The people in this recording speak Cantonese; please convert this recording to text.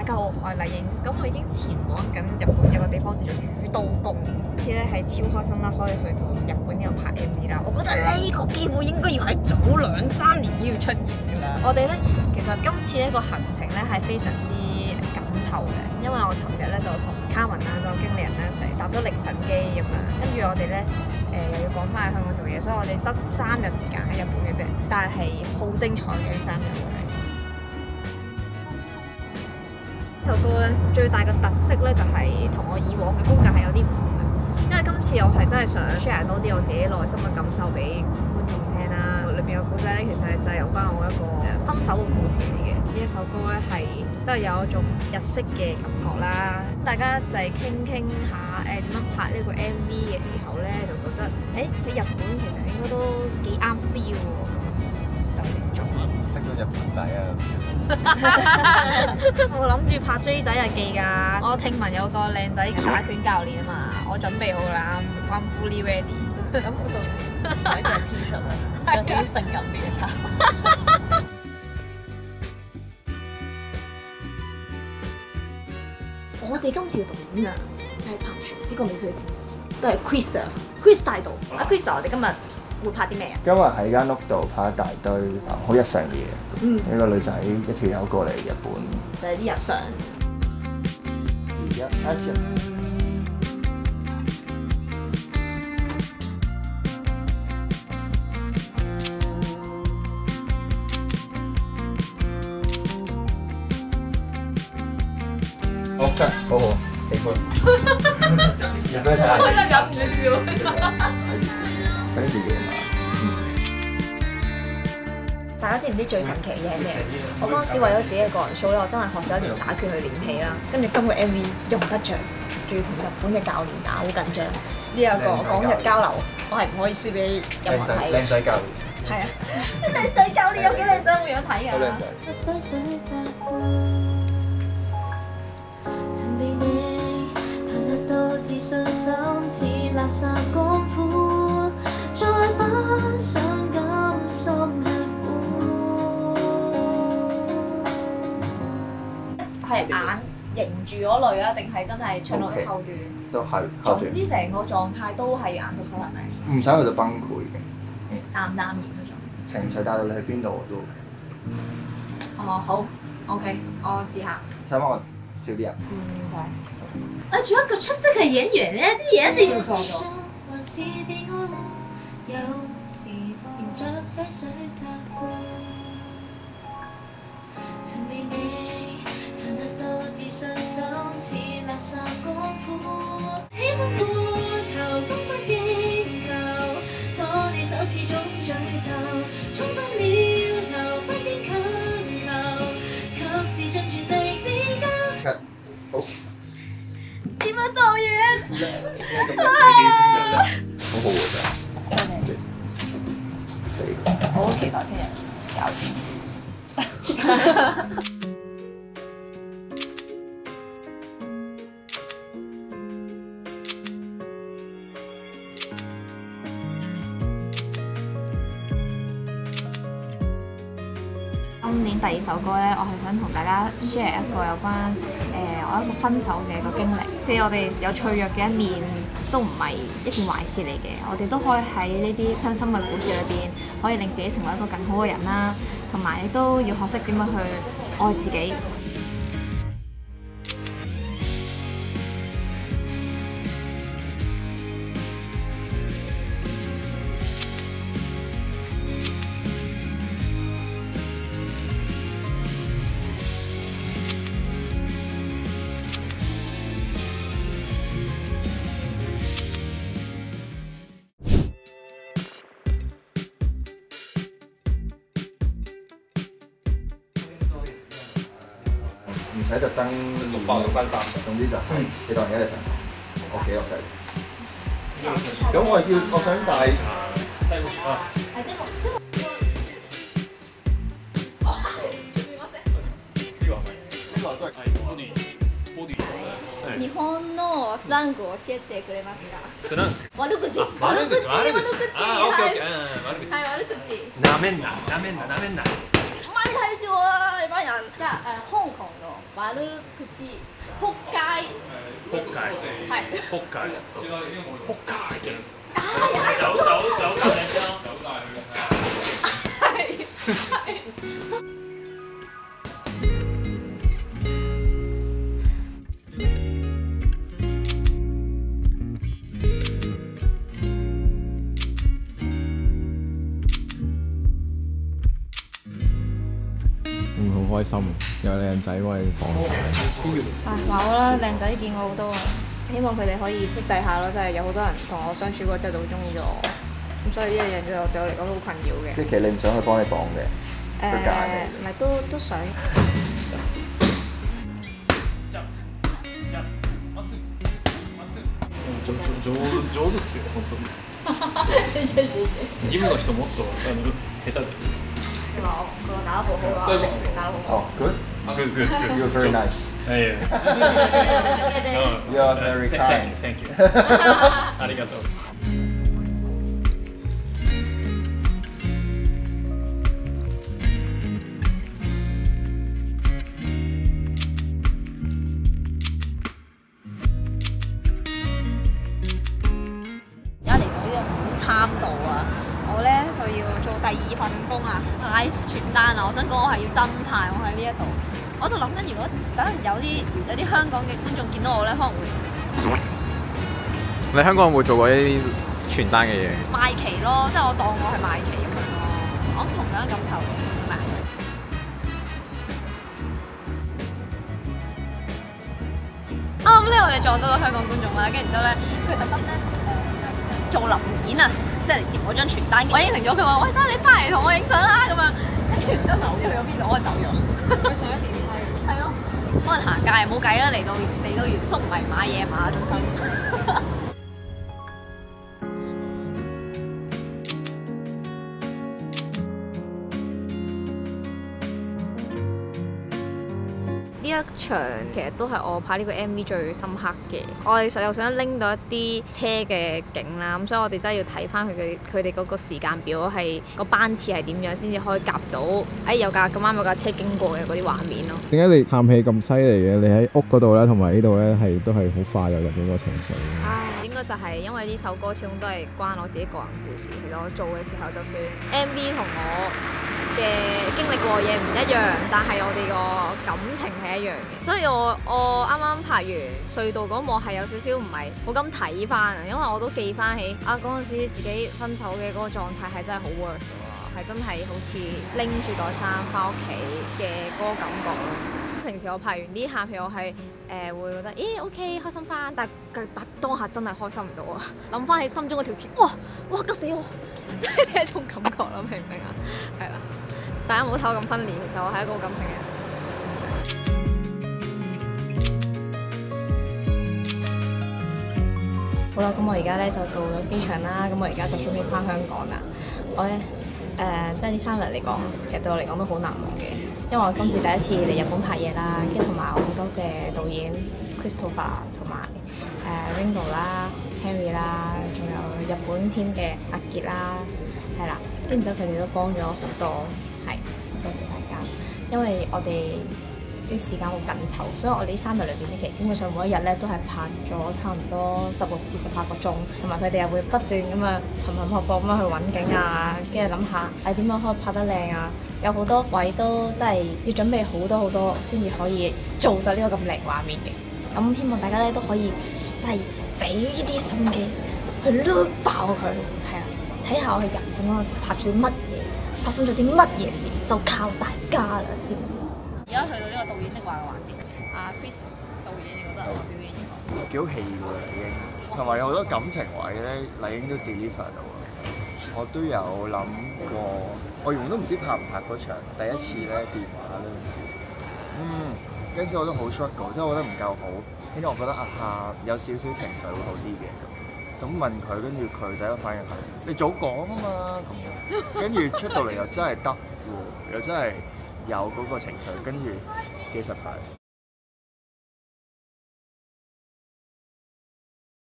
大家好，我係麗影，咁我已經前往緊日本有個地方叫做宇都宮，次咧係超開心啦，可以去到日本呢度拍 MV 啦。我覺得呢個機會應該要喺早2、3年要出現㗎啦。我哋咧其實今次呢個行程咧係非常之緊湊嘅，因為我尋日咧就同卡文啦，個經理人咧一齊搭咗凌晨機咁樣，跟住我哋咧又要趕翻去香港做嘢，所以我哋得3日時間喺日本嘅啫，但係好精彩嘅呢3日會係。呢首歌咧最大嘅特色咧就係同我以往嘅風格係有啲唔同嘅，因為今次我係真係想 share 多啲我自己內心嘅感受俾觀眾聽啦。裏邊嘅故仔咧其實就係有關我一個分手嘅故事嚟嘅。呢一首歌咧係都係有一種日式嘅感覺啦。大家就係傾下點樣拍呢個 MV 嘅時候咧，就覺得喺日本其實應該都幾啱 feel 喎，就嚟做啦。識到日本仔啊！我諗住拍 J 仔日記㗎，我聽聞有個靚仔打拳教練啊嘛，我準備好啦，I'm fully ready。咁我就買件 T-shirt 啦，有啲性感啲嘅衫。我哋今次嘅導演啊，就係拍《全知個美少女戰士》，都係 Chris 帶導。阿 Chris，我哋今日會拍啲咩啊？今日喺間屋度拍一大堆好日常嘅嘢。一個女仔一條友過嚟日本，就係啲日常。OK， 好好，喜歡。日本睇下。我真係忍唔住笑。睇住嘢嘛。大家知唔知最神奇嘅係咩？我嗰陣時為咗自己嘅個人 show 咧，我真係學咗1年打拳去練起啦。跟住今個 MV 用得着，仲要同日本嘅教練打，好緊張。呢一個港日交流，我係唔可以輸俾任何睇。靚仔教練。係啊，靚仔教練有幾靚仔，冇樣睇㗎。好靚仔。係眼凝住嗰類啊，定係真係唱到後段？都係。總之成個狀態都係眼濕濕係咪？唔使去到崩潰嘅，淡淡然嗰種。情緒帶到你去邊度我都 OK。哦好 ，OK， 我試下。使幫我笑啲啊？明白。仲有一個出色嘅演員咧，啲嘢一定要做到。自信心似垃圾功夫，喜歡過頭功不應求，拖你手始終詛咒，衝動了頭不應強求，及時盡全力指教。好。點啊導演？好好喎真係。我好期待聽日搞掂。今年第2首歌咧，我係想同大家 share 一個有關我一個分手嘅一個經歷。即係我哋有脆弱嘅一面，都唔係一件壞事嚟嘅。我哋都可以喺呢啲傷心嘅故事裏邊，可以令自己成為一個更好嘅人啦。同埋你都要學識點樣去愛自己。唔使特登6包6分3，總之就係你當而家係上堂，我記落計。咁我想帶。日本のスラングを教えてくれますか？スラング。悪口。悪口。はい、悪口。なめんな。 睇笑啊！你班人即係香港の悪口撲街。 撲街係。 撲街撲街嘅。 走隔離先咯。 係。 好開心，有靚仔幫你放晒。 話我啦，靚仔見過好多啊，希望佢哋可以抑制下咯，即係有好多人同我相處過之後就好中意咗我，咁所以呢樣嘢對我嚟講都好困擾嘅。 即係其實你唔想去幫你綁嘅，佢揀你。 唔係都想。 上手ですよ本当に。ジムの人もっと下手です。 佢話我打得好好啊，直拳打得好好。 Oh, good. Good, good, good. You're very nice. Yeah. You are very kind. Thank you. ありがとう。 參度啊！ 我咧就要做第二份工啊， 派傳單啊！我想講我係要真派，我喺呢一度。我喺度諗緊，如果等陣有啲香港嘅觀眾見到我咧，可能會你香港有冇做過呢啲傳單嘅嘢？ 賣旗咯，即係我當我係賣旗咁樣咯。我同樣感受嘅，係咪啊？啱啱咧，我哋撞到個香港觀眾啦，跟住之後咧，佢特登咧做臨演啊！即係嚟接我張傳單，我應承咗佢話：喂，得你翻嚟同我影相啦咁樣。跟住然之後唔知去咗邊度，我就走咗。佢上咗電梯。係咯，可能行街冇計啦，嚟到元宿唔係買嘢嘛，真心。 呢一場其實都係我拍呢個 MV 最深刻嘅，我哋又想拎到一啲車嘅景啦，咁所以我哋真係要睇翻佢哋嗰個時間表係個班次係點樣，先至可以夾到有架咁啱有架車經過嘅嗰啲畫面咯。 點解你喊戲咁犀利嘅？你喺屋嗰度咧，同埋呢度咧都係好快就入到個情緒。 應該就係因為呢首歌始終都係關我自己個人故事。其實我做嘅時候，就算 MV 同我嘅經歷過嘢唔一樣，但係我哋個感情係一樣嘅。所以我啱啱拍完隧道嗰幕係有少少唔係好咁睇翻啊，因為我都記翻起嗰陣時自己分手嘅嗰個狀態係真係好 worse 喎，係真係好似拎住袋衫翻屋企嘅嗰個感覺咯。平時我拍完啲喊戲，我係會覺得OK 開心翻，但當下真係開心唔到啊！諗翻起心中嗰條刺，哇急死我！即係呢一種感覺咯，明唔明啊？係啦，大家唔好睇我咁分裂，其實我係一個好感性嘅人。好啦，咁我而家咧就到咗機場啦，咁我而家就準備翻香港啦。我咧即係呢3日嚟講，其實對我嚟講都好難忘嘅。因為我今次第一次嚟日本拍嘢啦，跟住同埋我好多謝導演 Christopher 同埋Ringo 啦、Henry 啦，仲有日本 team 嘅阿傑啦，係啦，跟住之後佢哋都幫咗好多，係多謝大家。因為我哋啲時間好緊湊，所以我哋呢3日裏邊咧，其實基本上每一日咧都係拍咗差唔多16至18個鐘，同埋佢哋又會不斷咁啊頻頻撲撲咁樣去揾景啊，跟住諗下點樣可以拍得靚啊！有好多位都真係要準備好多先至可以做到呢個咁靚畫面嘅。咁希望大家咧都可以真係俾呢啲心機去碌爆佢，係啊！睇下我去日本嗰陣時拍咗啲乜嘢，發生咗啲乜嘢事，就靠大家啦，知唔知？而家去到呢個導演的話嘅環節，Chris 導演，你覺得我表演幾好戲㗎啦已經，同埋有好多感情位咧，麗英都 deliver 到。我都有諗過，我原本都唔知拍唔拍嗰場第一次咧電話嗰陣時，嗰陣時我都好 struggle，即係我覺得唔夠好，跟住我覺得有少少情緒會好啲嘅，咁問佢，跟住佢第一個反應係你早講啊嘛，咁樣，跟住出到嚟又真係得喎，又真係有嗰個情緒，跟住幾 surprise。